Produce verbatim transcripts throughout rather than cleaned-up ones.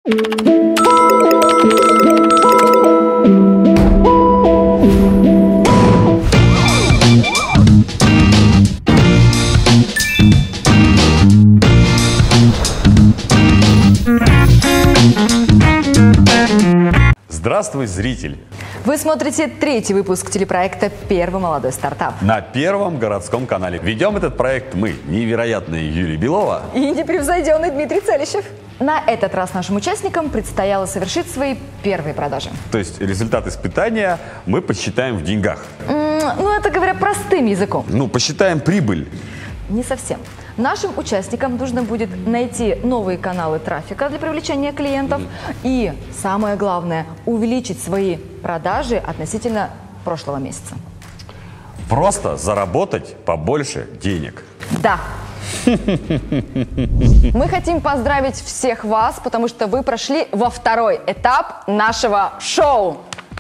Здравствуй, зритель! Вы смотрите третий выпуск телепроекта «Первый молодой стартап» на Первом городском канале. Ведем этот проект мы, невероятный Юрий Белова и непревзойденный Дмитрий Целищев. На этот раз нашим участникам предстояло совершить свои первые продажи. То есть результат испытания мы посчитаем в деньгах. Mm, ну, это говоря простым языком. Ну, посчитаем прибыль. Не совсем. Нашим участникам нужно будет найти новые каналы трафика для привлечения клиентов и, самое главное, увеличить свои продажи относительно прошлого месяца. Просто заработать побольше денег. Да. Мы хотим поздравить всех вас, потому что вы прошли во второй этап нашего шоу.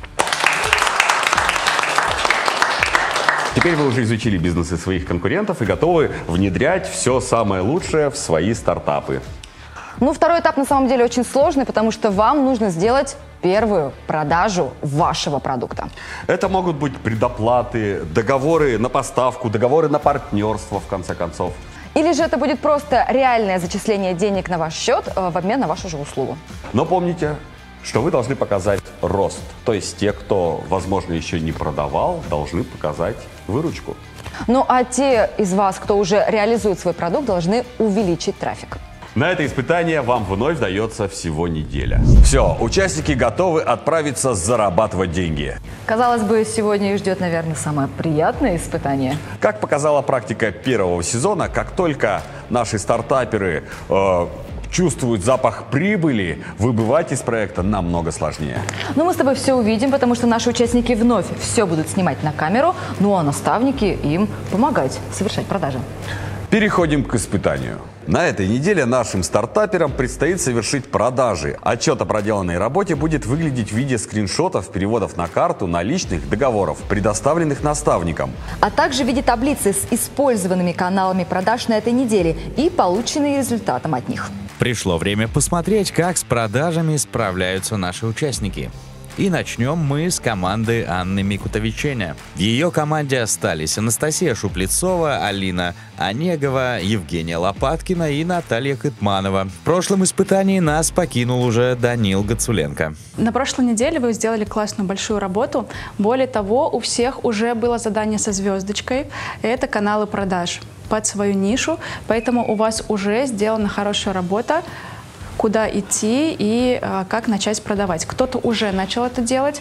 Теперь вы уже изучили бизнесы своих конкурентов и готовы внедрять все самое лучшее в свои стартапы. Ну, второй этап на самом деле очень сложный, потому что вам нужно сделать первую продажу вашего продукта. Это могут быть предоплаты, договоры на поставку, договоры на партнерство, в конце концов. Или же это будет просто реальное зачисление денег на ваш счет э, в обмен на вашу же услугу. Но помните, что вы должны показать рост. То есть те, кто, возможно, еще не продавал, должны показать выручку. Ну а те из вас, кто уже реализует свой продукт, должны увеличить трафик. На это испытание вам вновь дается всего неделя. Все, участники готовы отправиться зарабатывать деньги. Казалось бы, сегодня их ждет, наверное, самое приятное испытание. Как показала практика первого сезона, как только наши стартаперы э, чувствуют запах прибыли, выбывать из проекта намного сложнее. Ну, мы с тобой все увидим, потому что наши участники вновь все будут снимать на камеру, ну а наставники им помогать совершать продажи. Переходим к испытанию. На этой неделе нашим стартаперам предстоит совершить продажи. Отчет о проделанной работе будет выглядеть в виде скриншотов, переводов на карту, наличных, договоров, предоставленных наставникам. А также в виде таблицы с использованными каналами продаж на этой неделе и полученные результатом от них. Пришло время посмотреть, как с продажами справляются наши участники. И начнем мы с команды Анны Микутовиченя. В ее команде остались Анастасия Шуплецова, Алина Онегова, Евгения Лопаткина и Наталья Кытманова. В прошлом испытании нас покинул уже Данил Гацуленко. На прошлой неделе вы сделали классную большую работу. Более того, у всех уже было задание со звездочкой. Это каналы продаж под свою нишу. Поэтому у вас уже сделана хорошая работа, куда идти и а, как начать продавать. Кто-то уже начал это делать,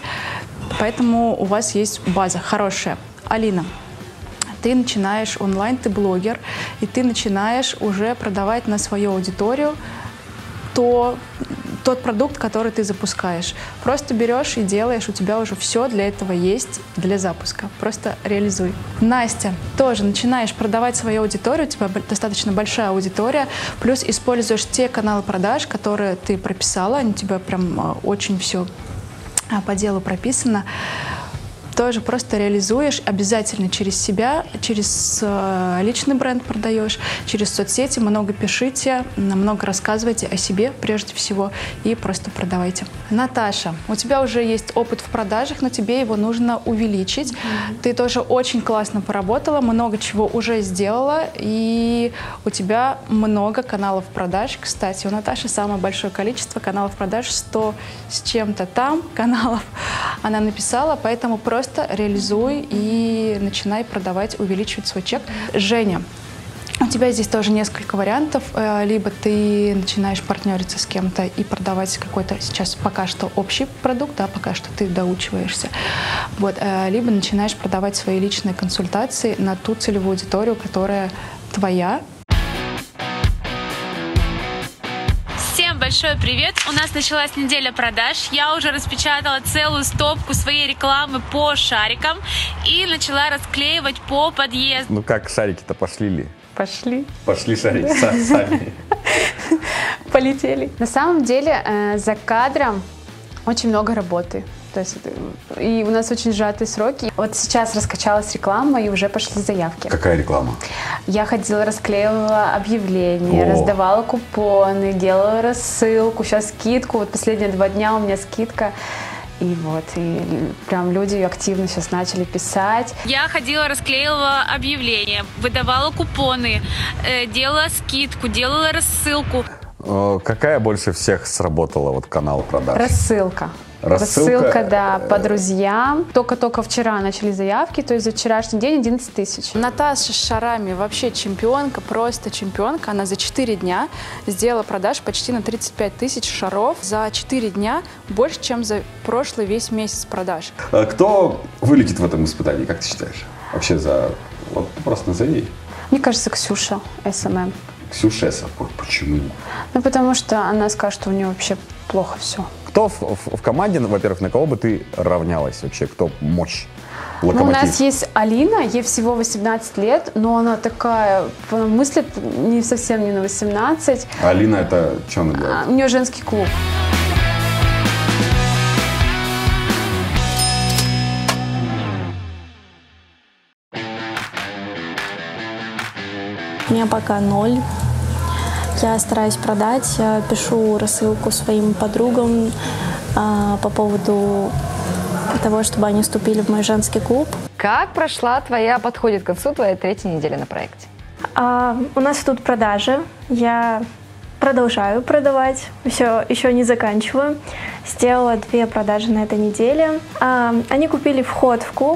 поэтому у вас есть база хорошая. Алина, ты начинаешь онлайн, ты блогер, и ты начинаешь уже продавать на свою аудиторию то, тот продукт, который ты запускаешь. Просто берешь и делаешь, у тебя уже все для этого есть, для запуска. Просто реализуй. Настя, тоже начинаешь продавать свою аудиторию, у тебя достаточно большая аудитория, плюс используешь те каналы продаж, которые ты прописала, они у тебя прям очень все по делу прописано. Тоже просто реализуешь обязательно через себя, через э, личный бренд продаешь, через соцсети, много пишите, много рассказывайте о себе прежде всего и просто продавайте. Наташа, у тебя уже есть опыт в продажах, но тебе его нужно увеличить. Mm-hmm. Ты тоже очень классно поработала, много чего уже сделала, и у тебя много каналов продаж. Кстати, у Наташи самое большое количество каналов продаж, сто с чем-то там каналов она написала, поэтому просто Просто реализуй и начинай продавать, увеличивать свой чек. Женя, у тебя здесь тоже несколько вариантов. Либо ты начинаешь партнериться с кем-то и продавать какой-то сейчас пока что общий продукт, да, пока что ты доучиваешься. Вот. Либо начинаешь продавать свои личные консультации на ту целевую аудиторию, которая твоя. Всем большой привет! У нас началась неделя продаж. Я уже распечатала целую стопку своей рекламы по шарикам и начала расклеивать по подъезду. Ну как, шарики-то пошли ли? Пошли. Пошли шарики сами. Полетели. На самом деле за кадром очень много работы. То есть, и у нас очень сжатые сроки. Вот сейчас раскачалась реклама, и уже пошли заявки. Какая реклама? Я ходила, расклеивала объявления, О. раздавала купоны, делала рассылку, сейчас скидку. Вот последние два дня у меня скидка. И вот, и прям люди активно сейчас начали писать. Я ходила, расклеивала объявления, выдавала купоны, э, делала скидку, делала рассылку. Э, Какая больше всех сработала вот канал продаж? Рассылка. Рассылка, Рассылка, да, по друзьям. Только-только вчера начали заявки, то есть за вчерашний день одиннадцать тысяч. Наташа Шарами вообще чемпионка, просто чемпионка. Она за четыре дня сделала продаж почти на тридцать пять тысяч шаров. За четыре дня больше, чем за прошлый весь месяц продаж. А кто вылетит в этом испытании, как ты считаешь? Вообще за... Вот просто назови. Мне кажется, Ксюша эс эм эм. Ксюша Эса. Почему? Ну, потому что она скажет, что у нее вообще плохо все. Кто в, в- в команде, ну, во-первых, на кого бы ты равнялась вообще? Кто мощь? Ну, у Локомотив? нас есть Алина, ей всего восемнадцать лет, но она такая, мыслит не совсем не на восемнадцать. А Алина это что она делает? А, У нее женский клуб. У меня пока ноль. Я стараюсь продать, я пишу рассылку своим подругам а, по поводу того, чтобы они вступили в мой женский клуб. Как прошла твоя, подходит к концу твоя третья неделя на проекте? А, у нас идут продажи. Я продолжаю продавать, все еще не заканчиваю. Сделала две продажи на этой неделе. А, они купили вход в клуб,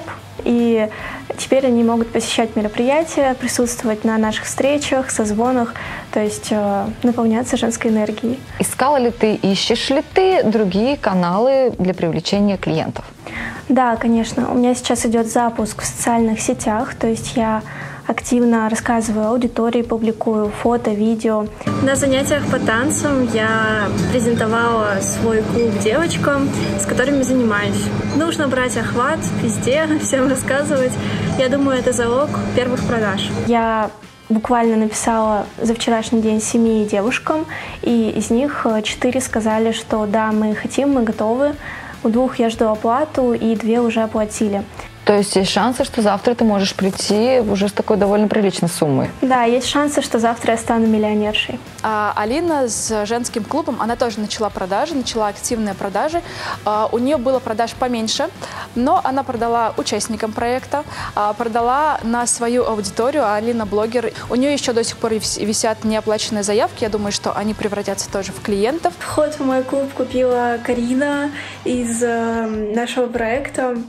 и теперь они могут посещать мероприятия, присутствовать на наших встречах, созвонах, то есть э, наполняться женской энергией. Искала ли ты, ищешь ли ты другие каналы для привлечения клиентов? Да, конечно. У меня сейчас идет запуск в социальных сетях, то есть я активно рассказываю аудитории, публикую фото, видео. На занятиях по танцам я презентовала свой клуб девочкам, с которыми занимаюсь. Нужно брать охват везде, всем рассказывать. Я думаю, это залог первых продаж. Я буквально написала за вчерашний день семи девушкам, и из них четыре сказали, что да, мы хотим, мы готовы. У двух я жду оплату, и две уже оплатили. То есть есть шансы, что завтра ты можешь прийти уже с такой довольно приличной суммой? Да, есть шансы, что завтра я стану миллионершей. А Алина с женским клубом, она тоже начала продажи, начала активные продажи. А, у нее было продаж поменьше, но она продала участникам проекта, а, продала на свою аудиторию. А Алина блогер. У нее еще до сих пор вис- висят неоплаченные заявки. Я думаю, что они превратятся тоже в клиентов. Вход в мой клуб купила Карина из э, нашего проекта.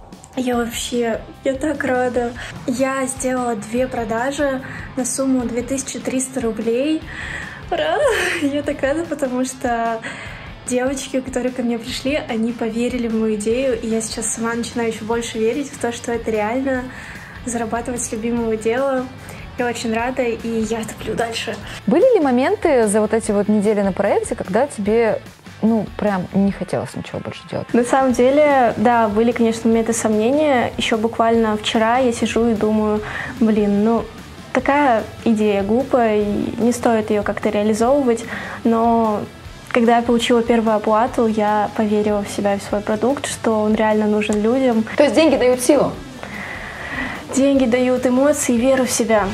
Я вообще, я так рада. Я сделала две продажи на сумму две тысячи триста рублей. Ура! Я так рада, потому что девочки, которые ко мне пришли, они поверили в мою идею, и я сейчас сама начинаю еще больше верить в то, что это реально зарабатывать с любимого дела. Я очень рада, и я топлю дальше. Были ли моменты за вот эти вот недели на проекте, когда тебе, ну, прям не хотелось ничего больше делать? На самом деле, да, были, конечно, моменты сомнения. Еще буквально вчера я сижу и думаю, блин, ну, такая идея глупая, и не стоит ее как-то реализовывать, но когда я получила первую оплату, я поверила в себя и в свой продукт, что он реально нужен людям. То есть деньги дают силу? Деньги дают эмоции и веру в себя.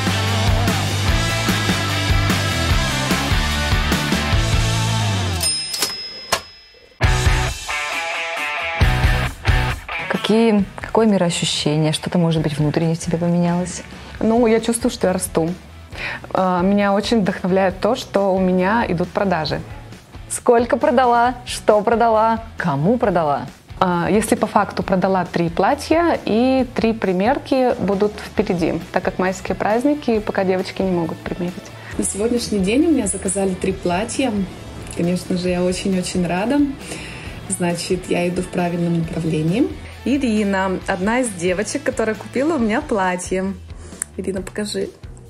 Какие, какое мироощущение? Что-то, может быть, внутренне в тебе поменялось? Ну, я чувствую, что я расту. А, Меня очень вдохновляет то, что у меня идут продажи. Сколько продала? Что продала? Кому продала? А, Если по факту продала три платья, и три примерки будут впереди, так как майские праздники, пока девочки не могут примерить. На сегодняшний день у меня заказали три платья. Конечно же, я очень-очень рада. Значит, я иду в правильном направлении. Ирина, одна из девочек, которая купила у меня платье. Ирина, покажи.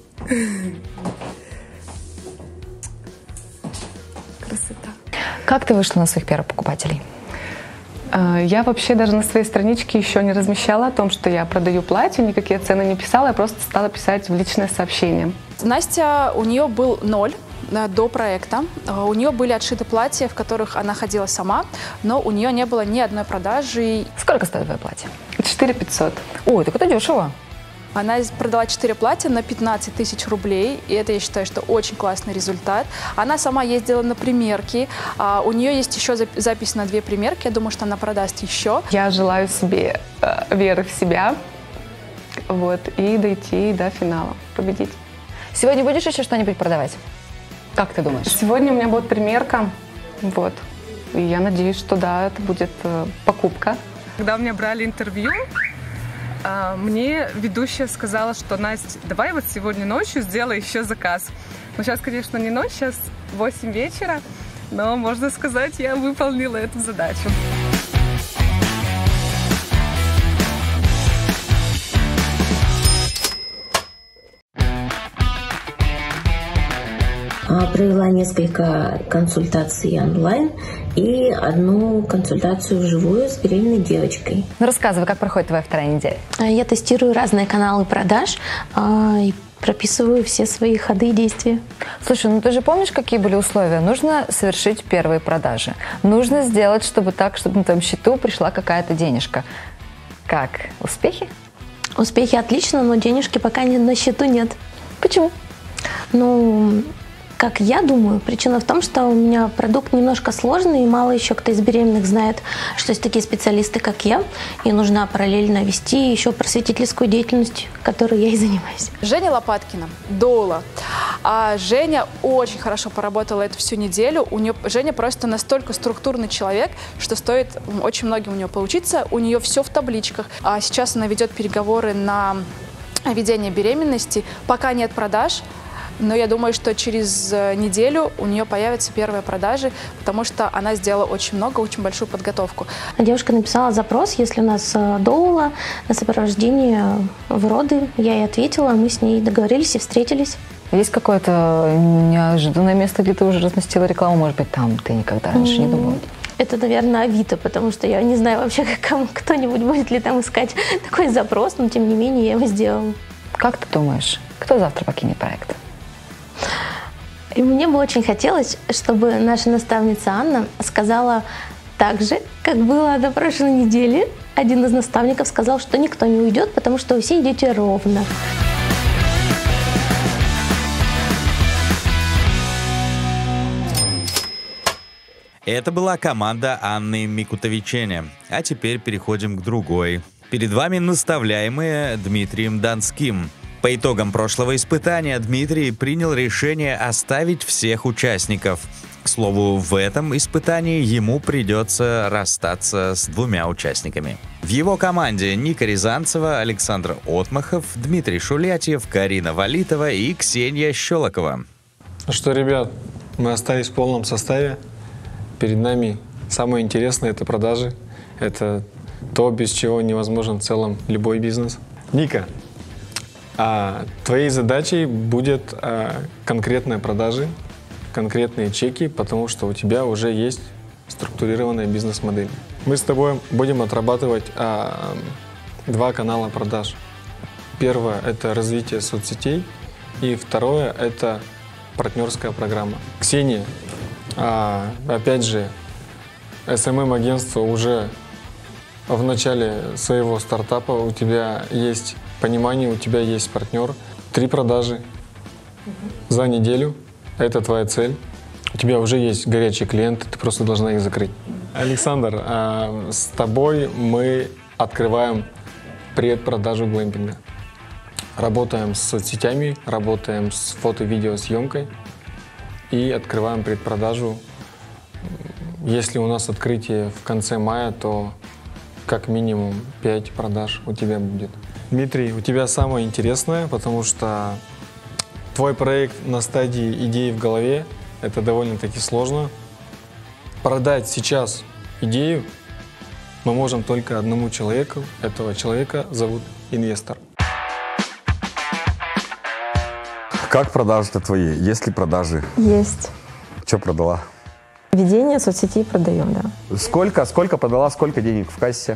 Красота. Как ты вышла на своих первых покупателей? А, Я вообще даже на своей страничке еще не размещала о том, что я продаю платье, никакие цены не писала, я просто стала писать в личное сообщение. Настя, у нее был ноль. э, до проекта. Э, у нее были отшиты платья, в которых она ходила сама, но у нее не было ни одной продажи. Сколько стоит твое платье? четыре пятьсот. Ой, так это дешево. Она продала четыре платья на пятнадцать тысяч рублей, и это, я считаю, что очень классный результат. Она сама ездила на примерки, а у нее есть еще запись на две примерки, я думаю, что она продаст еще. Я желаю себе э, веры в себя, вот, и дойти до финала, победить. Сегодня будешь еще что-нибудь продавать? Как ты думаешь? Сегодня у меня будет примерка, вот, и я надеюсь, что да, это будет э, покупка. Когда у меня брали интервью, мне ведущая сказала, что Настя, давай вот сегодня ночью сделай еще заказ. Ну, сейчас, конечно, не ночь, сейчас восемь вечера, но, можно сказать, я выполнила эту задачу. Провела несколько консультаций онлайн и одну консультацию вживую с беременной девочкой. Ну, рассказывай, как проходит твоя вторая неделя. Я тестирую разные каналы продаж и прописываю все свои ходы и действия. Слушай, ну ты же помнишь, какие были условия? Нужно совершить первые продажи. Нужно сделать, чтобы так, чтобы на твоем счету пришла какая-то денежка. Как? Успехи? Успехи отлично, но денежки пока не, на счету нет. Почему? Ну... Как я думаю, причина в том, что у меня продукт немножко сложный, и мало еще кто из беременных знает, что есть такие специалисты, как я, и нужно параллельно вести еще просветительскую деятельность, которой я и занимаюсь. Женя Лопаткина, доула. А Женя очень хорошо поработала эту всю неделю. У нее, Женя просто настолько структурный человек, что стоит очень многим у нее поучиться. У нее все в табличках. А сейчас она ведет переговоры на ведение беременности. Пока нет продаж. Но я думаю, что через неделю у нее появятся первые продажи, потому что она сделала очень много, очень большую подготовку. Девушка написала запрос, если у нас доула на сопровождение в роды. Я ей ответила, мы с ней договорились и встретились. Есть какое-то неожиданное место, где ты уже разместила рекламу? Может быть, там ты никогда раньше не думала? Это, наверное, Авито, потому что я не знаю вообще, как кто-нибудь будет ли там искать такой запрос, но тем не менее я его сделала. Как ты думаешь, кто завтра покинет проект? И мне бы очень хотелось, чтобы наша наставница Анна сказала так же, как было на прошлой неделе. Один из наставников сказал, что никто не уйдет, потому что вы все идете ровно. Это была команда Анны Микутовичене. А теперь переходим к другой. Перед вами наставляемые Дмитрием Донским. По итогам прошлого испытания Дмитрий принял решение оставить всех участников. К слову, в этом испытании ему придется расстаться с двумя участниками. В его команде Ника Рязанцева, Александр Отмахов, Дмитрий Шулятьев, Карина Валитова и Ксения Щелокова. Ну что, ребят, мы остались в полном составе. Перед нами самое интересное – это продажи. Это то, без чего невозможен в целом любой бизнес. Ника, а твоей задачей будет а, конкретные продажи, конкретные чеки, потому что у тебя уже есть структурированная бизнес-модель. Мы с тобой будем отрабатывать а, два канала продаж. Первое – это развитие соцсетей, и второе – это партнерская программа. Ксения, а, опять же, эс эм эм-агентство уже в начале своего стартапа, у тебя есть понимание, у тебя есть партнер, три продажи за неделю, это твоя цель. У тебя уже есть горячие клиенты, ты просто должна их закрыть. Александр, а, с тобой мы открываем предпродажу глэмпинга. Работаем с соцсетями, работаем с фото-видеосъемкой и открываем предпродажу. Если у нас открытие в конце мая, то как минимум пять продаж у тебя будет. Дмитрий, у тебя самое интересное, потому что твой проект на стадии идеи в голове, это довольно-таки сложно. Продать сейчас идею мы можем только одному человеку. Этого человека зовут инвестор. Как продажи-то твои? Есть ли продажи? Есть. Что продала? Ведение соцсетей продаем, да. Сколько, сколько продала, сколько денег в кассе?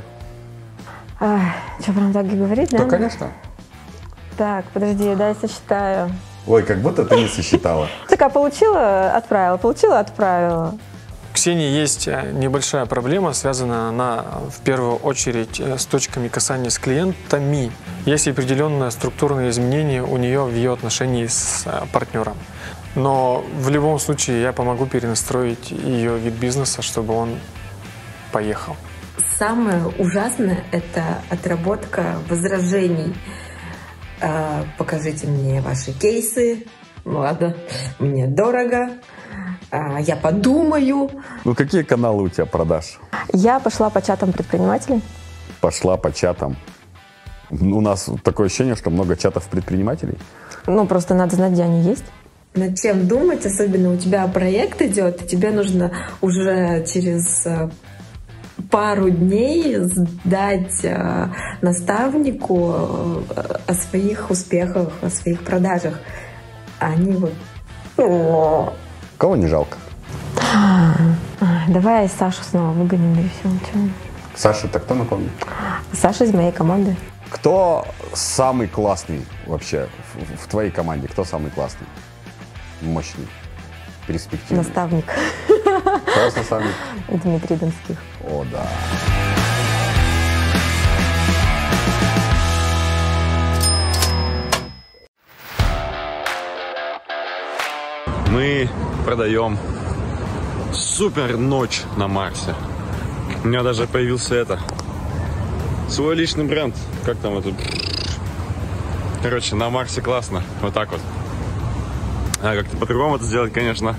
А, что, прям так и говорить, да? Да, конечно. Так, подожди, дай сочетаю. Ой, как будто ты не сосчитала. Такая получила, отправила, получила, отправила. У Ксении есть небольшая проблема, связанная она в первую очередь с точками касания с клиентами. Есть определенное структурное изменение у нее в ее отношении с партнером. Но в любом случае я помогу перенастроить ее вид бизнеса, чтобы он поехал. Самое ужасное – это отработка возражений. Э, покажите мне ваши кейсы. Ладно, мне дорого. Э, я подумаю. Ну, какие каналы у тебя продаж? Я пошла по чатам предпринимателей. Пошла по чатам. У нас такое ощущение, что много чатов предпринимателей. Ну, просто надо знать, где они есть. Над чем думать, особенно у тебя проект идет, и тебе нужно уже через пару дней сдать э, наставнику э, о своих успехах, о своих продажах. А они вот... Кого не жалко? Давай Сашу снова выгоним, и все. Ничего. Саша, это кто, напомню? Саша из моей команды. Кто самый классный вообще в, в твоей команде? Кто самый классный? Мощный? Перспективный? Наставник. Кто у вас наставник? Дмитрий Донских. О, да. Мы продаем супер ночь на Марсе. У меня даже появился это свой личный бренд. Как там это? Короче, на Марсе классно. Вот так вот. А как-то по-другому это сделать, конечно.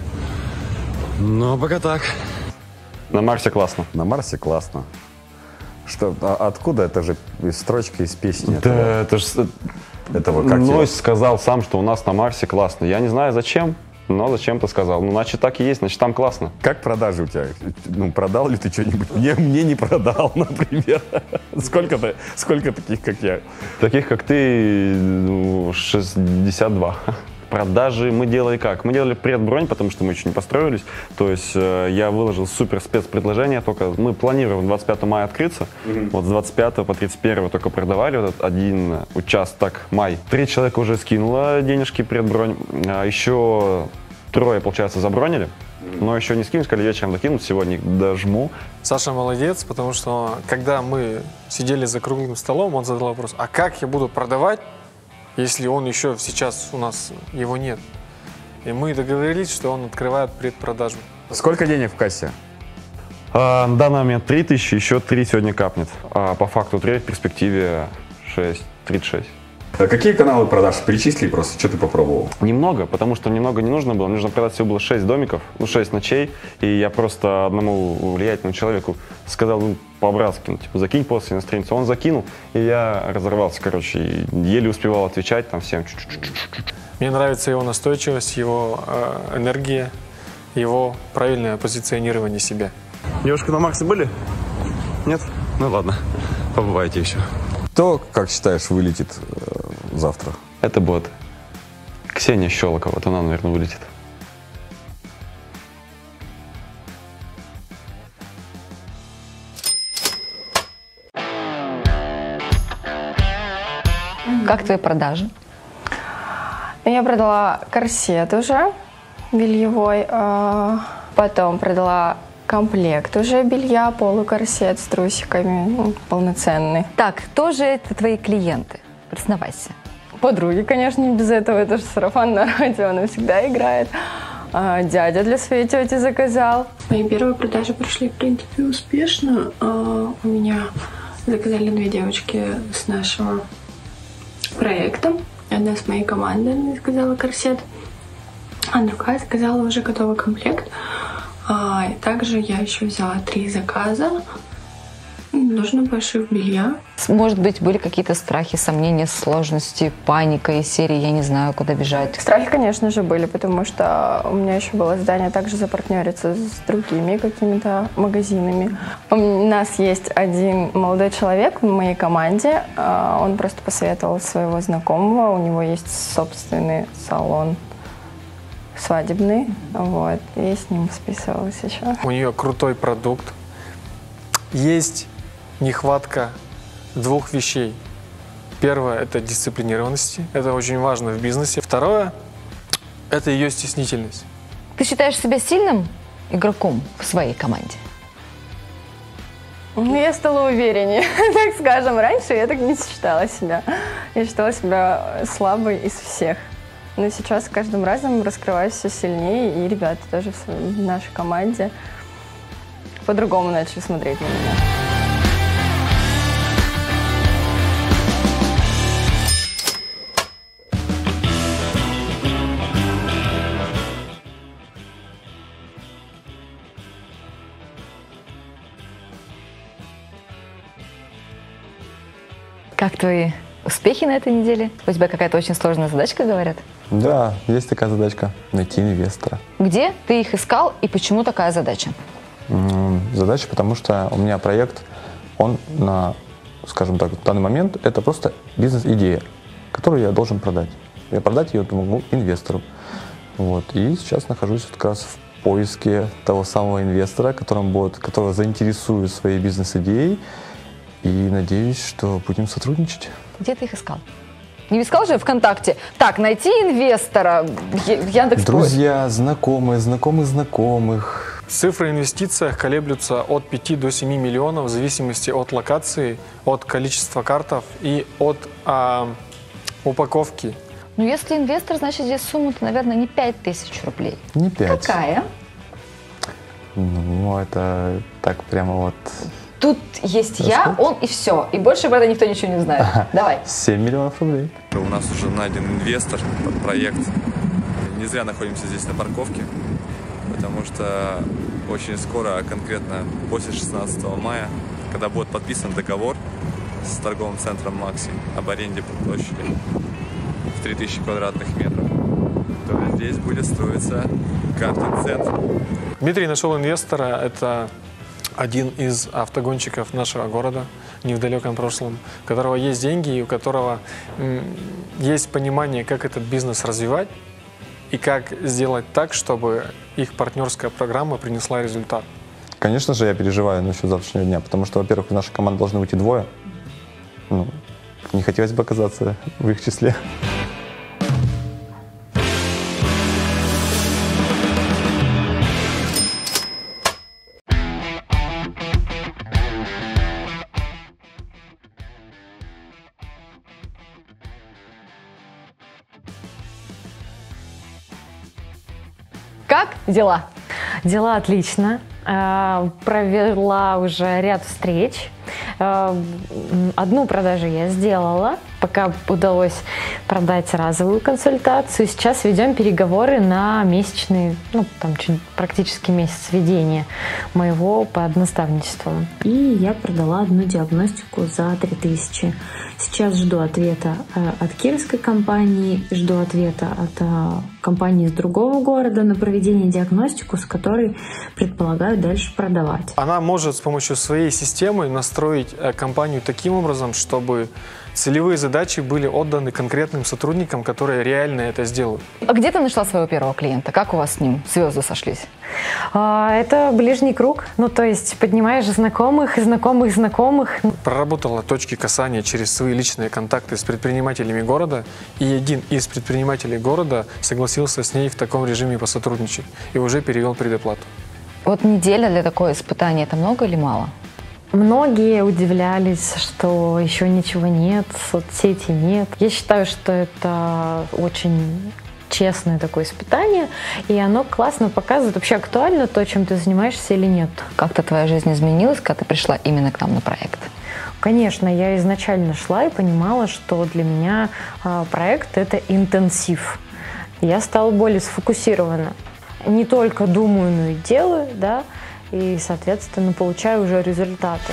Но пока так. На Марсе классно. На Марсе классно. Что, а откуда? Это же строчка из песни. Да, этого, это же... Этого как Нойс сказал сам, что у нас на Марсе классно. Я не знаю зачем, но зачем-то сказал. Ну, значит, так и есть, значит, там классно. Как продажи у тебя? Ну, продал ли ты что-нибудь? Мне, мне не продал, например. Сколько, ты, сколько таких, как я? Таких, как ты, ну, шестьдесят два. Продажи мы делали как? Мы делали предбронь, потому что мы еще не построились. То есть э, я выложил супер спецпредложение, только мы планируем двадцать пятого мая открыться. Mm-hmm. Вот с двадцать пятого по тридцать первое только продавали вот этот один участок май. Три человека уже скинуло денежки предбронь, а еще трое, получается, забронили. Mm-hmm. Но еще не скинули, сказали, вечером докинут, сегодня дожму. Саша молодец, потому что когда мы сидели за круглым столом, он задал вопрос, а как я буду продавать, если он еще сейчас у нас его нет? И мы договорились, что он открывает предпродажу. Сколько денег в кассе? А, на данный момент три тысячи, еще три сегодня капнет. А по факту три, в перспективе шесть, тридцать шесть. А какие каналы продаж? Перечисли просто, что ты попробовал? Немного, потому что немного не нужно было. Мне нужно продать всего было шесть домиков, ну шесть ночей. И я просто одному влиятельному человеку сказал, ну, по-братски, ну, типа, закинь после на страницу. Он закинул, и я разорвался, короче, и еле успевал отвечать там всем. Мне нравится его настойчивость, его э, энергия, его правильное позиционирование себя. Девушка на Марсе были? Нет? Ну ладно, побывайте еще. Кто, как считаешь, вылетит э, завтра? Это бот. Ксения Щелокова, вот она, наверное, вылетит. Как твои продажи? Я продала корсет уже бельевой, потом продала комплект уже белья, полукорсет с трусиками, ну, полноценный. Так, кто же это твои клиенты? Признавайся. Подруги, конечно, не без этого, это же сарафанное радио, она всегда играет. А, дядя для своей тети заказал. Мои первые продажи прошли, в принципе, успешно. А, у меня заказали две девочки с нашего проекта. Одна с моей команды заказала корсет, а другая заказала уже готовый комплект. А, также я еще взяла три заказа. Нужно пошив белья. Может быть, были какие-то страхи, сомнения, сложности, паника из серии «Я не знаю, куда бежать»? Страхи, конечно же, были, потому что у меня еще было задание также запартнериться с другими какими-то магазинами. У нас есть один молодой человек в моей команде. Он просто посоветовал своего знакомого. У него есть собственный салон свадебный. Вот. И с ним списывалась еще. У нее крутой продукт. Есть нехватка двух вещей. Первое – это дисциплинированности. Это очень важно в бизнесе. Второе Это ее стеснительность. Ты считаешь себя сильным игроком в своей команде? Ну, я стала увереннее, так скажем. Раньше я так не считала себя. Я считала себя слабой из всех. Но сейчас с каждым разом раскрываюсь все сильнее, и ребята тоже в, своей, в нашей команде по-другому начали смотреть на меня. Как твои успехи на этой неделе? У тебя какая-то очень сложная задачка, говорят? Да, есть такая задачка – найти инвестора. Где ты их искал и почему такая задача? Задача, потому что у меня проект, он на, скажем так, в данный момент это просто бизнес-идея, которую я должен продать. Я продать ее могу инвестору. Вот. И сейчас нахожусь как раз в поиске того самого инвестора, которым будет, которого заинтересует своей бизнес-идеей. И надеюсь, что будем сотрудничать. Где ты их искал? Не искал же ВКонтакте? Так, найти инвестора в Яндекс.Поиск. Друзья, знакомые, знакомых знакомых. Цифры в инвестициях колеблются от пяти до семи миллионов в зависимости от локации, от количества картов и от а, упаковки. Ну, если инвестор, значит, здесь сумма-то, наверное, не пять тысяч рублей. Не пять. Какая? Ну, это так прямо вот... Тут есть я, он и все. И больше про это никто ничего не знает. Давай. семь миллионов рублей. У нас уже найден инвестор под проект. Не зря находимся здесь на парковке, потому что очень скоро, конкретно после шестнадцатого мая, когда будет подписан договор с торговым центром «Макси» об аренде по площади в три тысячи квадратных метров, то здесь будет строиться картинг-центр. Дмитрий нашел инвестора. Это один из автогонщиков нашего города в недалеком прошлом, у которого есть деньги и у которого м, есть понимание, как этот бизнес развивать и как сделать так, чтобы их партнерская программа принесла результат. Конечно же, я переживаю насчет завтрашнего дня, потому что, во-первых, в нашей команде должны выйти двое. Ну, не хотелось бы оказаться в их числе. Как дела? Дела отлично. Э, Провела уже ряд встреч. Э, Одну продажу я сделала, пока удалось продать разовую консультацию. Сейчас ведем переговоры на месячный, ну, там чуть практически месяц ведения моего под наставничеством. И я продала одну диагностику за три тысячи. Сейчас жду ответа от кировской компании, жду ответа от компании из другого города на проведение диагностику, с которой предполагаю дальше продавать. Она может с помощью своей системы настроить компанию таким образом, чтобы целевые задачи были отданы конкретным сотрудникам, которые реально это сделают. А где ты нашла своего первого клиента? Как у вас с ним звезды сошлись? Это ближний круг, ну то есть поднимаешь знакомых, знакомых, знакомых. Проработала точки касания через свои личные контакты с предпринимателями города, и один из предпринимателей города согласился с ней в таком режиме посотрудничать и уже перевел предоплату. Вот неделя для такого испытания – это много или мало? Многие удивлялись, что еще ничего нет, соцсети нет. Я считаю, что это очень честное такое испытание, и оно классно показывает, вообще актуально то, чем ты занимаешься или нет. Как-то твоя жизнь изменилась, когда ты пришла именно к нам на проект? Конечно, я изначально шла и понимала, что для меня проект — это интенсив. Я стала более сфокусирована. Не только думаю, но и делаю, да, и, соответственно, получаю уже результаты.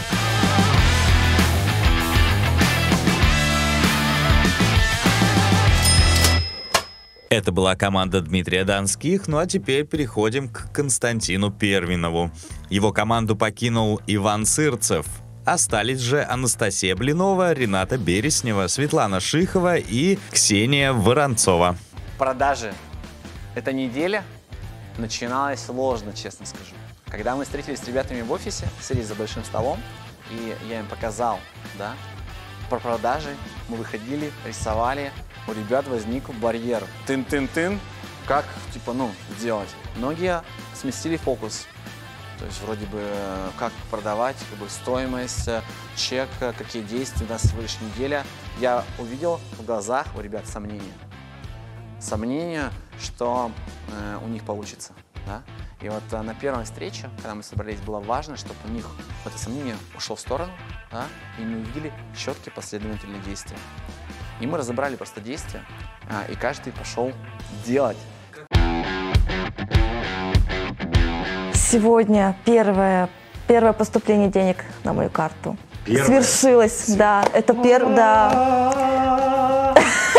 Это была команда Дмитрия Донских, ну а теперь переходим к Константину Первинову. Его команду покинул Иван Сырцев. Остались же Анастасия Блинова, Рената Береснева, Светлана Шихова и Ксения Воронцова. Продажи. Эта неделя начиналась сложно, честно скажу. Когда мы встретились с ребятами в офисе, сели за большим столом, и я им показал, да, про продажи, мы выходили, рисовали, у ребят возник барьер. Тын-тын-тын, как, типа, ну, сделать. Многие сместили фокус. То есть вроде бы как продавать, как бы стоимость, чек, какие действия у нас сегодняшняя неделя. Я увидел в глазах у ребят сомнения. Сомнения, что э, у них получится. Да? И вот э, на первой встрече, когда мы собрались, было важно, чтобы у них это сомнение ушло в сторону, да? И они увидели четкие последовательные действия. И мы разобрали просто действия, э, и каждый пошел делать. Сегодня первое, первое поступление денег на мою карту. Первое? Свершилось, да. Это первое, да.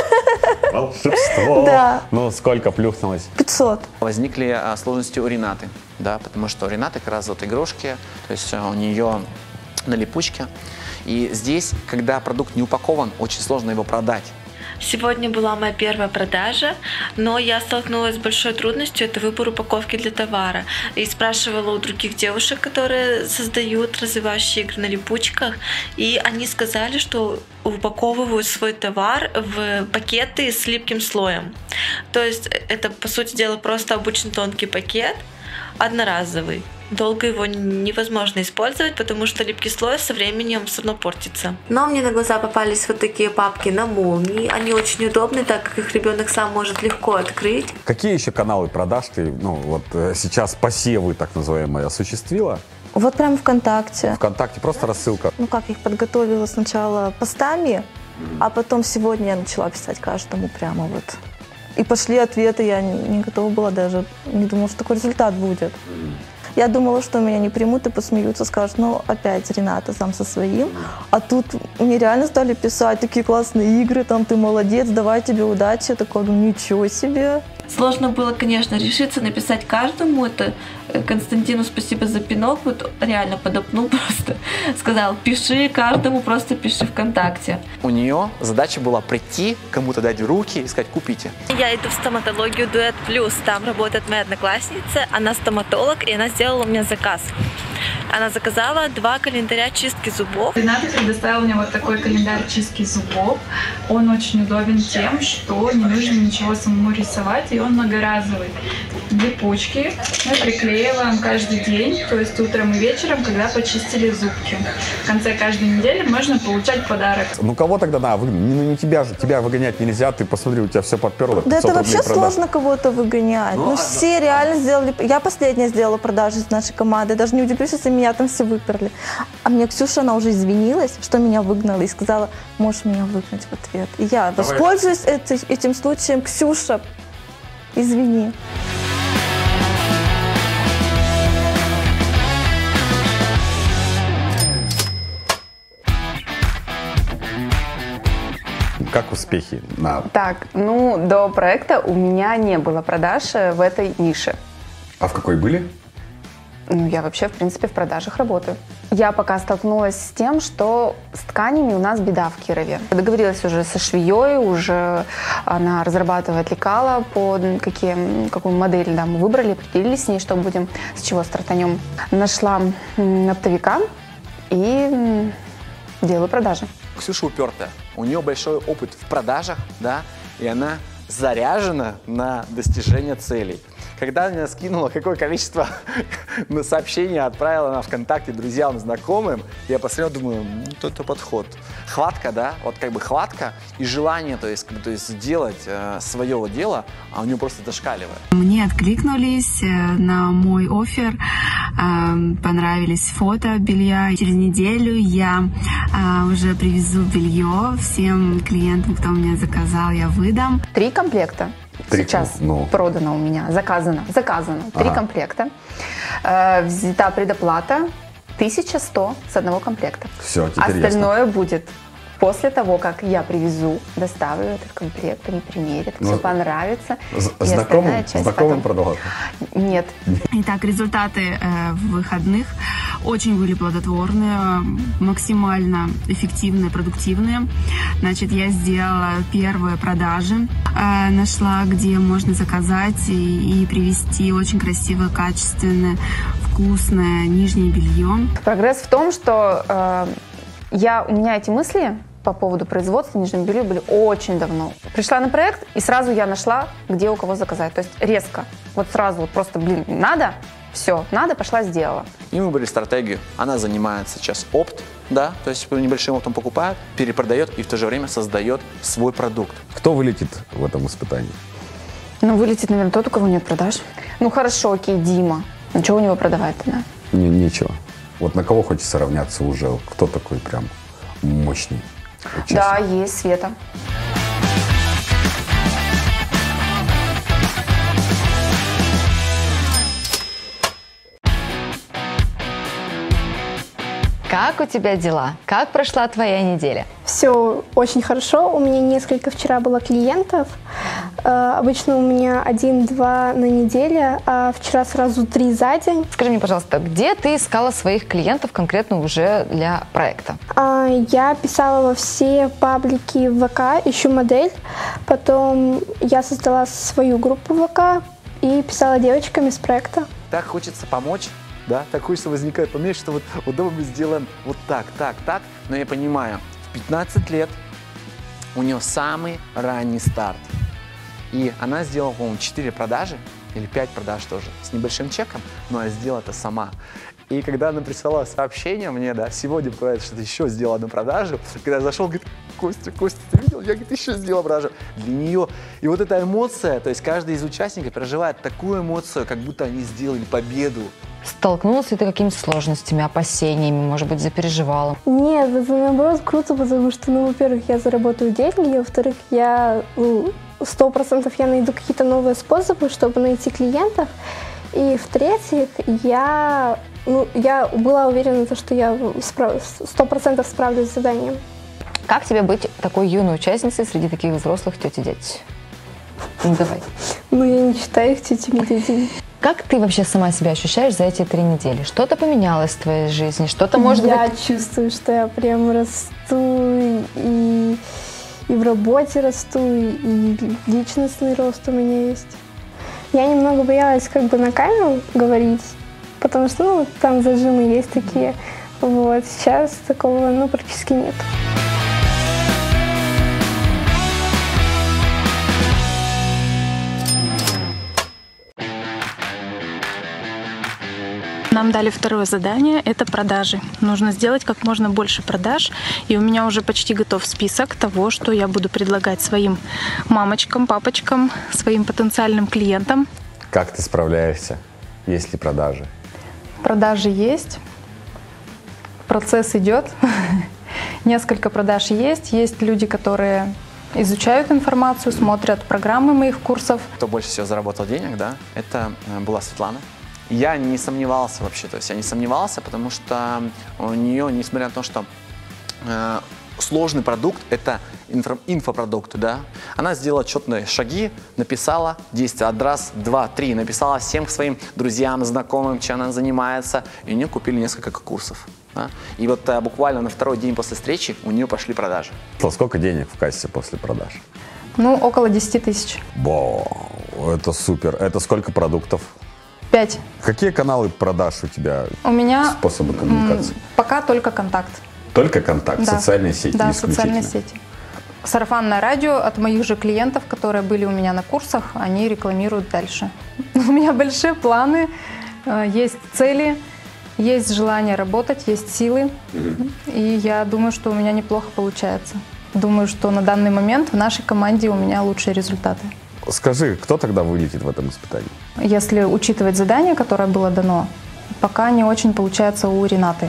Волшебство. Да. Ну, сколько плюхнулось? пятьсот. Возникли а, сложности у Ренаты, да, потому что у Ренаты как раз вот игрушки, то есть а, у нее на липучке. И здесь, когда продукт не упакован, очень сложно его продать. Сегодня была моя первая продажа, но я столкнулась с большой трудностью, это выбор упаковки для товара. И спрашивала у других девушек, которые создают развивающие игры на липучках, и они сказали, что упаковывают свой товар в пакеты с липким слоем. То есть это, по сути дела, просто обычный тонкий пакет, одноразовый. Долго его невозможно использовать, потому что липкий слой со временем все равно портится. Но мне на глаза попались вот такие папки на молнии. Они очень удобны, так как их ребенок сам может легко открыть. Какие еще каналы продаж ты, ну, вот сейчас посевы, так называемые, осуществила? Вот прямо ВКонтакте. ВКонтакте просто рассылка. Ну как, их подготовила сначала постами, а потом сегодня я начала писать каждому прямо вот. И пошли ответы, я не готова была даже, не думала, что такой результат будет. Я думала, что меня не примут и посмеются, скажут, ну опять Рената сам со своим. А тут мне реально стали писать такие классные игры, там ты молодец, давай тебе удачи. Я такой, ну ничего себе. Сложно было, конечно, решиться написать каждому. Это Константину спасибо за пинок, вот реально подопнул просто. Сказал, пиши каждому, просто пиши ВКонтакте. У нее задача была прийти, кому-то дать в руки и сказать, купите. Я иду в стоматологию Дуэт Плюс, там работает моя одноклассница, она стоматолог, и она сделала у меня заказ. Она заказала два календаря чистки зубов. Рената предоставила мне вот такой календарь чистки зубов. Он очень удобен тем, что не нужно ничего самому рисовать, и он многоразовый. Липучки мы приклеиваем каждый день, то есть утром и вечером, когда почистили зубки. В конце каждой недели можно получать подарок. Ну кого тогда надо выгнать? Ну не тебя же, тебя выгонять нельзя, ты посмотри, у тебя все подперло. Да это вообще сложно кого-то выгонять. Ну, ну все реально сделали. Я последняя сделала продажи из нашей команды, даже не удивлюсь, если меня там все выперли. А мне Ксюша, она уже извинилась, что меня выгнала, и сказала, можешь меня выгнать в ответ. И я Давай. воспользуюсь этим, этим случаем. Ксюша, извини. Как успехи? На... Так, ну, до проекта у меня не было продаж в этой нише. А в какой были? Ну, я вообще, в принципе, в продажах работаю. Я пока столкнулась с тем, что с тканями у нас беда в Кирове. Договорилась уже со швеей, уже она разрабатывает лекала, по какие, какую модель да, мы выбрали, определились с ней, что будем, с чего стартанем. Нашла оптовика и делаю продажи. Ксюша упертая, у нее большой опыт в продажах, да, и она заряжена на достижение целей. Когда она скинула, какое количество сообщений отправила она ВКонтакте друзьям, знакомым, я посмотрел, думаю, ну, это подход. Хватка, да, вот как бы хватка и желание, то есть, как бы, то есть сделать э, свое дело, а у нее просто зашкаливает. Мне откликнулись на мой оффер, э, понравились фото белья. Через неделю я э, уже привезу белье всем клиентам, кто меня заказал, я выдам. Три комплекта. Три, Сейчас ну. продано у меня, заказано, заказано. Три ага. комплекта. Э, взята предоплата тысяча сто с одного комплекта. Все, теперь Остальное ясно. будет после того, как я привезу, доставлю этот комплект, они примерят, ну, все понравится. Знакомым, знакомым продавать? Нет. Итак, результаты э, выходных очень были плодотворные, максимально эффективные, продуктивные. Значит, я сделала первые продажи, э, нашла, где можно заказать и, и привезти очень красивое, качественное, вкусное нижнее белье. Прогресс в том, что э, я, у меня эти мысли по поводу производства нижнего белья были очень давно. Пришла на проект, и сразу я нашла, где у кого заказать. То есть резко. Вот сразу вот просто, блин, надо, все, надо, пошла, сделала. И мы выбрали стратегию. Она занимается сейчас опт, да, то есть небольшим оптом покупает, перепродает и в то же время создает свой продукт. Кто вылетит в этом испытании? Ну, вылетит, наверное, тот, у кого нет продаж. Ну, хорошо, окей, Дима. Ну, что у него продавать-то, да? Не, ничего. Вот на кого хочется равняться уже? Кто такой прям мощный участник? Да, есть Света. Как у тебя дела? Как прошла твоя неделя? Все очень хорошо. У меня несколько вчера было клиентов. Э, обычно у меня один-два на неделю, а вчера сразу три за день. Скажи мне, пожалуйста, где ты искала своих клиентов конкретно уже для проекта? А, я писала во все паблики в ВК, ищу модель. Потом я создала свою группу в ВК и писала девочкам из проекта. Так хочется помочь. Да, так хочется возникает, понимаешь, что вот, вот давай мы сделаем вот так, так, так, но я понимаю, в пятнадцать лет у нее самый ранний старт, и она сделала, по-моему, четыре продажи, или пять продаж тоже, с небольшим чеком, но она сделала это сама. И когда она прислала сообщение мне, да, сегодня бывает, что ты еще сделал одну продажу, когда я зашел, говорит, Костя, Костя, ты видел? Я, говорит, еще сделал продажу. Для нее, и вот эта эмоция, то есть каждый из участников переживает такую эмоцию, как будто они сделали победу. Столкнулась ли ты какими-то сложностями, опасениями, может быть, запереживала? Нет, это наоборот круто, потому что, ну, во-первых, я заработаю деньги, во-вторых, я, ну, сто процентов я найду какие-то новые способы, чтобы найти клиентов, и в-третьих, я, ну, я была уверена, что я сто процентов справлюсь с заданием. Как тебе быть такой юной участницей среди таких взрослых тети-дядь? Ну, давай. Ну, я не считаю их тетями-дядями. Как ты вообще сама себя ощущаешь за эти три недели? Что-то поменялось в твоей жизни? Что-то, может я быть... Я чувствую, что я прям расту, и, и в работе расту, и личностный рост у меня есть. Я немного боялась как бы на камеру говорить, потому что, ну, там зажимы есть такие. Вот, сейчас такого, ну, практически нет. Нам дали второе задание – это продажи. Нужно сделать как можно больше продаж. И у меня уже почти готов список того, что я буду предлагать своим мамочкам, папочкам, своим потенциальным клиентам. Как ты справляешься? Есть ли продажи? Продажи есть. Процесс идет. Несколько продаж есть. Есть люди, которые изучают информацию, смотрят программы моих курсов. Кто больше всего заработал денег, да, это была Светлана. Я не сомневался вообще, то есть я не сомневался, потому что у нее, несмотря на то, что э, сложный продукт, это инфо, инфопродукт, да, она сделала четные шаги, написала действия от раз, два, три, написала всем своим друзьям, знакомым, чем она занимается, и у нее купили несколько курсов. Да? И вот э, буквально на второй день после встречи у нее пошли продажи. Сколько денег в кассе после продаж? Ну, около десяти тысяч. Во, это супер. Это сколько продуктов? Пять. Какие каналы продаж у тебя? У меня способы коммуникации? Пока только контакт. Только контакт, да. Социальные сети? Да, социальные сети. Сарафанное радио от моих же клиентов, которые были у меня на курсах, они рекламируют дальше. У меня большие планы, есть цели, есть желание работать, есть силы. Mm-hmm. И я думаю, что у меня неплохо получается. Думаю, что на данный момент в нашей команде у меня лучшие результаты. Скажи, кто тогда вылетит в этом испытании? Если учитывать задание, которое было дано, пока не очень получается у Ренаты.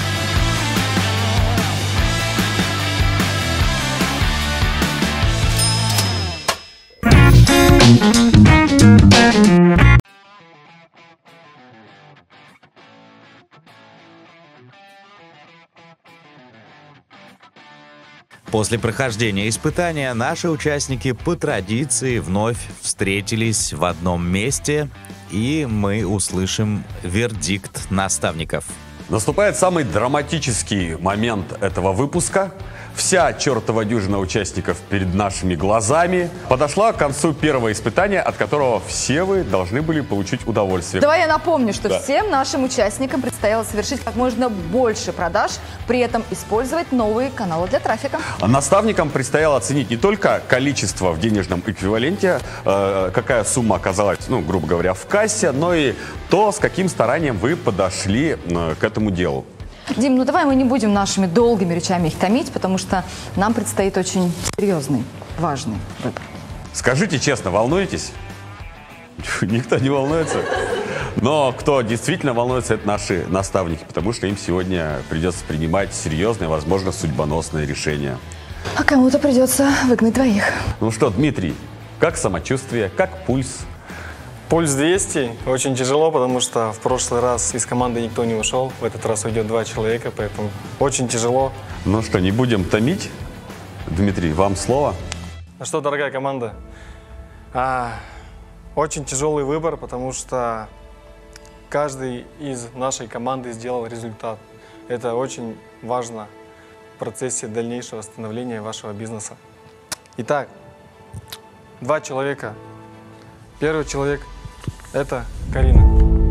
После прохождения испытания наши участники по традиции вновь встретились в одном месте, и мы услышим вердикт наставников. Наступает самый драматический момент этого выпуска. Вся чертова дюжина участников перед нашими глазами. Подошла к концу первого испытания, от которого все вы должны были получить удовольствие. Давай я напомню, что Да. всем нашим участникам предстояло совершить как можно больше продаж, при этом использовать новые каналы для трафика. Наставникам предстояло оценить не только количество в денежном эквиваленте, э, какая сумма оказалась, ну, грубо говоря, в кассе, но и то, с каким старанием вы подошли э, к этому делу. Дим, ну давай мы не будем нашими долгими речами их томить, потому что нам предстоит очень серьезный, важный выбор. Скажите честно, волнуетесь? Никто не волнуется. Но кто действительно волнуется, это наши наставники, потому что им сегодня придется принимать серьезное, возможно, судьбоносное решение. А кому-то придется выгнать двоих. Ну что, Дмитрий, как самочувствие, как пульс? Пульс двести. Очень тяжело, потому что в прошлый раз из команды никто не ушел. В этот раз уйдет два человека, поэтому очень тяжело. Ну что, не будем томить? Дмитрий, вам слово. Ну что, дорогая команда, а, очень тяжелый выбор, потому что каждый из нашей команды сделал результат. Это очень важно в процессе дальнейшего становления вашего бизнеса. Итак, два человека. Первый человек – это Карина.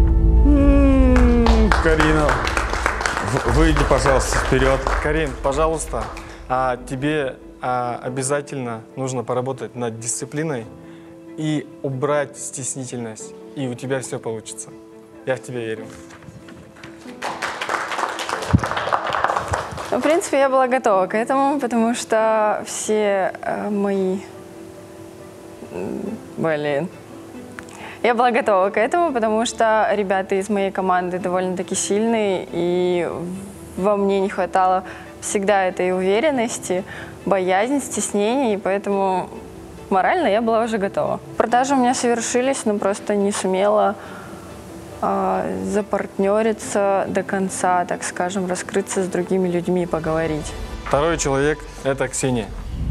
Карина, выйди, пожалуйста, вперед. Карин, пожалуйста, а, тебе а, обязательно нужно поработать над дисциплиной и убрать стеснительность, и у тебя все получится. Я в тебя верю. В принципе, я была готова к этому, потому что все э, мои... Блин. Я была готова к этому, потому что ребята из моей команды довольно-таки сильные, и во мне не хватало всегда этой уверенности, боязни, стеснений, и поэтому морально я была уже готова. Продажи у меня совершились, но просто не сумела э, запартнериться до конца, так скажем, раскрыться с другими людьми, поговорить. Второй человек – это Ксения.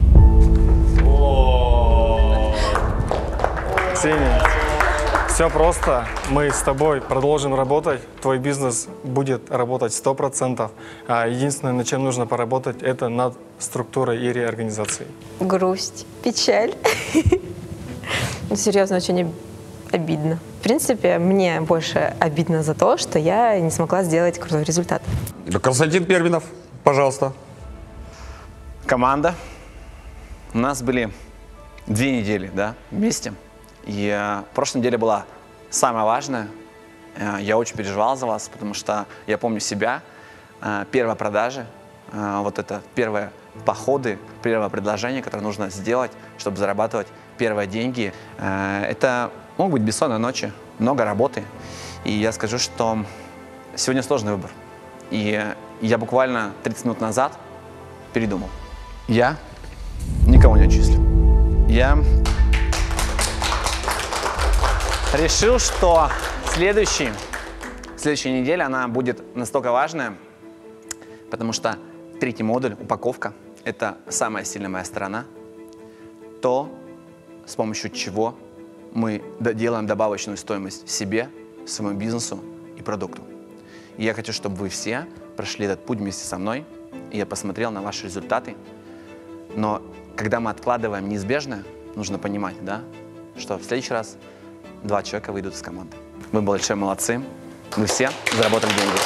Ксения, все просто. Мы с тобой продолжим работать. Твой бизнес будет работать сто процентов. А единственное, над чем нужно поработать, это над структурой и реорганизацией. Грусть, печаль. Серьезно, очень обидно. В принципе, мне больше обидно за то, что я не смогла сделать крутой результат. Константин Перминов, пожалуйста. Команда. У нас были две недели, да, вместе. И э, прошлой неделе была самая важная. Э, я очень переживал за вас, потому что я помню себя. Э, первые продажи, э, вот это первые походы, первое предложение, которое нужно сделать, чтобы зарабатывать первые деньги. Э, это могут быть бессонные ночи, много работы. И я скажу, что сегодня сложный выбор. И я буквально тридцать минут назад передумал. Я никого не отчислю. Я решил, что следующий, следующая неделя она будет настолько важная, потому что третий модуль, упаковка, это самая сильная моя сторона. То, с помощью чего мы делаем добавочную стоимость себе, своему бизнесу и продукту. И я хочу, чтобы вы все прошли этот путь вместе со мной, и я посмотрел на ваши результаты. Но когда мы откладываем неизбежное, нужно понимать, да, что в следующий раз два человека выйдут из команды. Вы большие молодцы. Вы все заработали деньги.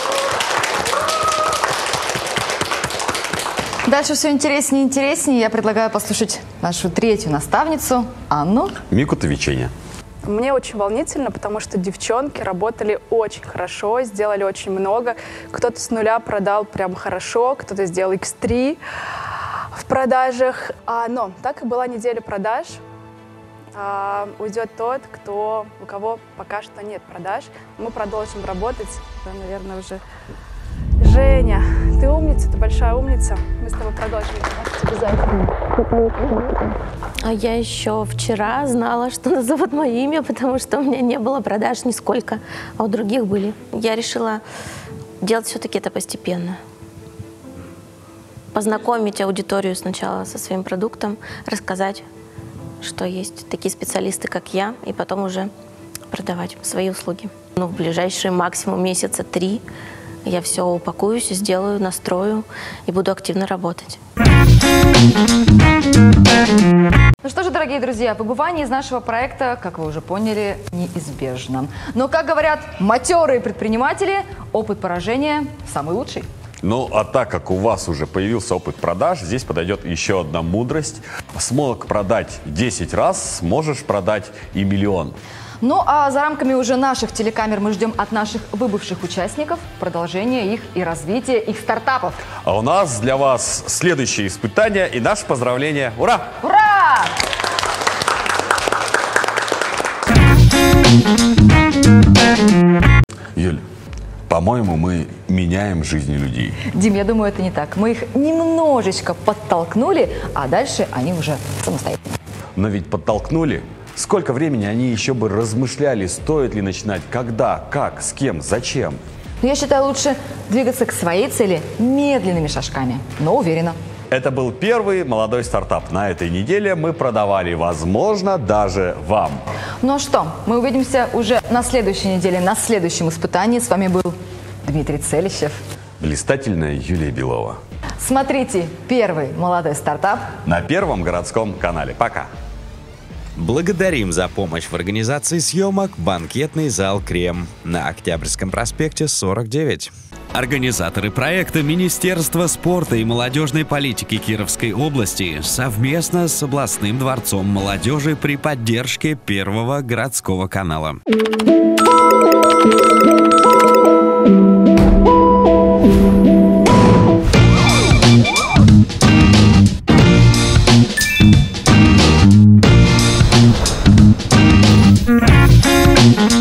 Дальше все интереснее и интереснее. Я предлагаю послушать нашу третью наставницу, Анну Микутовиченя. Мне очень волнительно, потому что девчонки работали очень хорошо, сделали очень много. Кто-то с нуля продал прям хорошо, кто-то сделал икс три в продажах. А, но так и была неделя продаж. А, уйдет тот, кто, у кого пока что нет продаж. Мы продолжим работать. Да, наверное, уже Женя, ты умница, ты большая умница. Мы с тобой продолжим работать обязательно. А я еще вчера знала, что назовут мое имя, потому что у меня не было продаж нисколько, а у других были. Я решила делать все-таки это постепенно. Познакомить аудиторию сначала со своим продуктом, рассказать, что есть такие специалисты, как я, и потом уже продавать свои услуги. Ну, в ближайшие максимум месяца три я все упакуюсь, сделаю, настрою и буду активно работать. Ну что же, дорогие друзья, побывание из нашего проекта, как вы уже поняли, неизбежно. Но, как говорят матерые предприниматели, опыт поражения самый лучший. Ну, а так как у вас уже появился опыт продаж, здесь подойдет еще одна мудрость. Смог продать десять раз, сможешь продать и миллион. Ну, а за рамками уже наших телекамер мы ждем от наших выбывших участников продолжения их и развития их стартапов. А у нас для вас следующее испытание и наше поздравление. Ура! Ура! Юль, по-моему, мы меняем жизни людей. Дим, я думаю, это не так. Мы их немножечко подтолкнули, а дальше они уже самостоятельно. Но ведь подтолкнули. Сколько времени они еще бы размышляли, стоит ли начинать, когда, как, с кем, зачем? Но я считаю, лучше двигаться к своей цели медленными шажками, но уверенно. Это был первый молодой стартап. На этой неделе мы продавали, возможно, даже вам. Ну а что, мы увидимся уже на следующей неделе, на следующем испытании. С вами был Дмитрий Целищев. Блистательная Юлия Белова. Смотрите первый молодой стартап на Первом городском канале. Пока. Благодарим за помощь в организации съемок банкетный зал «Крем» на Октябрьском проспекте сорок девять. Организаторы проекта Министерство спорта и молодежной политики Кировской области совместно с областным дворцом молодежи при поддержке Первого городского канала. Mm-hmm.